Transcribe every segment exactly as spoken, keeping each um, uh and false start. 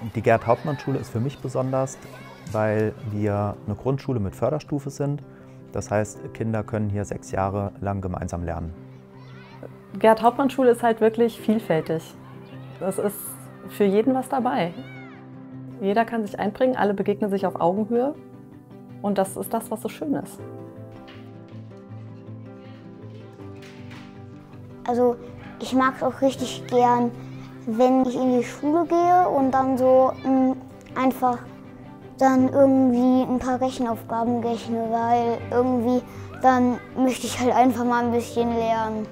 Die Gerd-Hauptmann-Schule ist für mich besonders, weil wir eine Grundschule mit Förderstufe sind. Das heißt, Kinder können hier sechs Jahre lang gemeinsam lernen. Gerd-Hauptmann-Schule ist halt wirklich vielfältig. Es ist für jeden was dabei. Jeder kann sich einbringen, alle begegnen sich auf Augenhöhe. Und das ist das, was so schön ist. Also ich mag es auch richtig gern, wenn ich in die Schule gehe und dann so mh, einfach dann irgendwie ein paar Rechenaufgaben rechne, weil irgendwie dann möchte ich halt einfach mal ein bisschen lernen.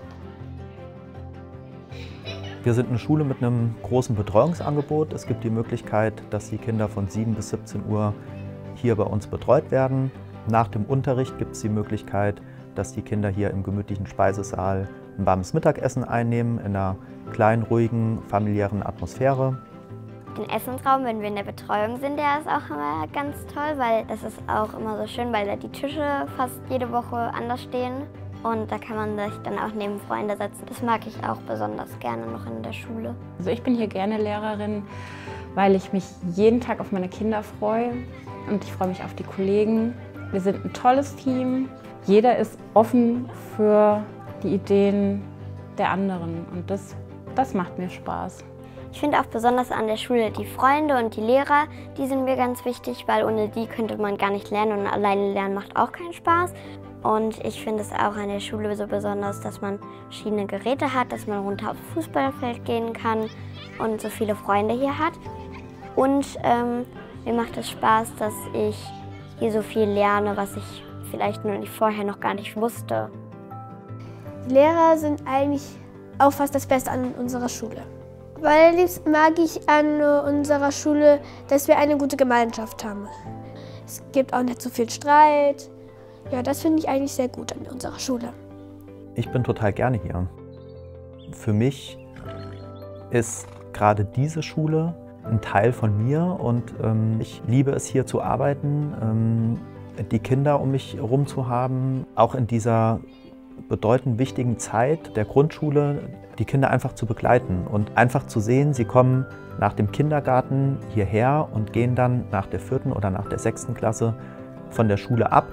Wir sind eine Schule mit einem großen Betreuungsangebot. Es gibt die Möglichkeit, dass die Kinder von sieben bis siebzehn Uhr hier bei uns betreut werden. Nach dem Unterricht gibt es die Möglichkeit, dass die Kinder hier im gemütlichen Speisesaal ein warmes Mittagessen einnehmen, in einer kleinen, ruhigen, familiären Atmosphäre. Den Essensraum, wenn wir in der Betreuung sind, der ist auch immer ganz toll, weil das ist auch immer so schön, weil da die Tische fast jede Woche anders stehen. Und da kann man sich dann auch neben Freunde setzen. Das mag ich auch besonders gerne noch in der Schule. Also ich bin hier gerne Lehrerin, weil ich mich jeden Tag auf meine Kinder freue. Und ich freue mich auf die Kollegen. Wir sind ein tolles Team. Jeder ist offen für die Ideen der anderen. Und das, das macht mir Spaß. Ich finde auch besonders an der Schule die Freunde und die Lehrer, die sind mir ganz wichtig, weil ohne die könnte man gar nicht lernen und alleine lernen macht auch keinen Spaß. Und ich finde es auch an der Schule so besonders, dass man verschiedene Geräte hat, dass man runter aufs Fußballfeld gehen kann und so viele Freunde hier hat. Und ähm, mir macht es Spaß, dass ich hier so viel lerne, was ich vielleicht nur vorher noch gar nicht wusste. Die Lehrer sind eigentlich auch fast das Beste an unserer Schule. Weil am liebsten mag ich an unserer Schule, dass wir eine gute Gemeinschaft haben. Es gibt auch nicht so viel Streit. Ja, das finde ich eigentlich sehr gut an unserer Schule. Ich bin total gerne hier. Für mich ist gerade diese Schule ein Teil von mir und ähm, ich liebe es, hier zu arbeiten, ähm, die Kinder um mich herum zu haben, auch in dieser bedeutend wichtigen Zeit der Grundschule die Kinder einfach zu begleiten und einfach zu sehen, sie kommen nach dem Kindergarten hierher und gehen dann nach der vierten oder nach der sechsten Klasse von der Schule ab.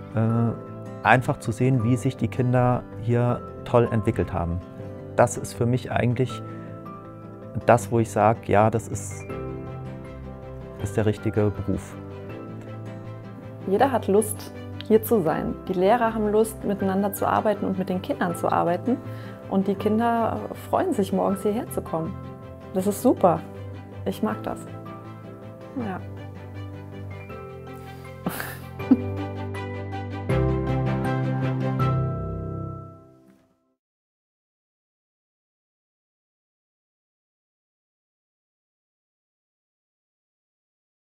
Äh, einfach zu sehen, wie sich die Kinder hier toll entwickelt haben. Das ist für mich eigentlich das, wo ich sage, ja, das ist, ist der richtige Beruf. Jeder hat Lust, hier zu sein. Die Lehrer haben Lust, miteinander zu arbeiten und mit den Kindern zu arbeiten. Und die Kinder freuen sich, morgens hierher zu kommen. Das ist super. Ich mag das. Ja.